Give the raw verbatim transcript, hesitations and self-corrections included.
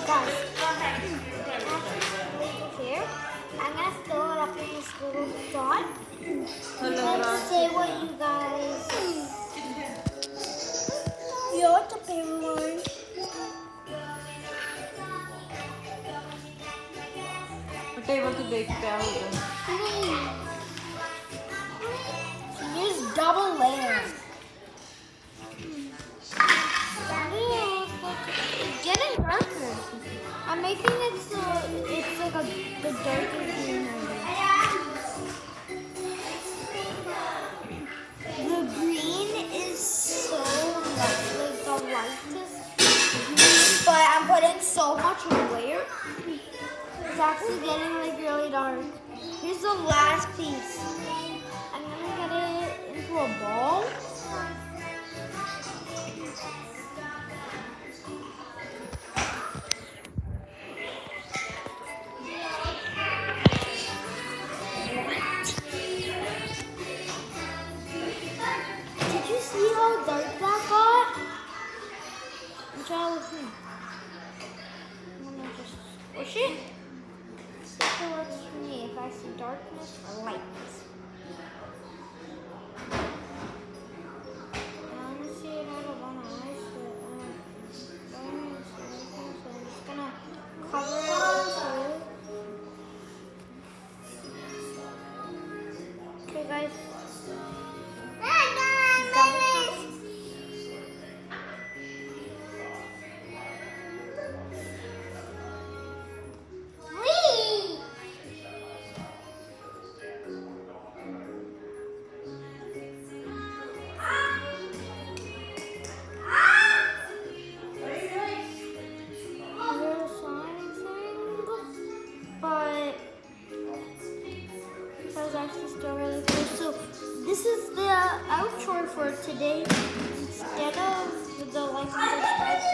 Guys, here, I'm gonna fill it up in this little jar. Let's say what you guys. Yo, it's a paper one. Table तो देख क्या होगा Use double layers. It's getting darker. I'm making it so it's like a the darker green. The green is so light, like the lightest green, but I'm putting so much layer. It's actually getting like really dark. Here's the last piece. I'm gonna get it into a ball. Did you see how dark that got? I'm trying to look here. I'm gonna just squish it. See if it works for me. If I see darkness or lightness. I want to see it out of one eye, so uh, so I'm just gonna cover it with glue. Okay, guys. Still really cool. So this is the outro for today. Instead of the like and subscribe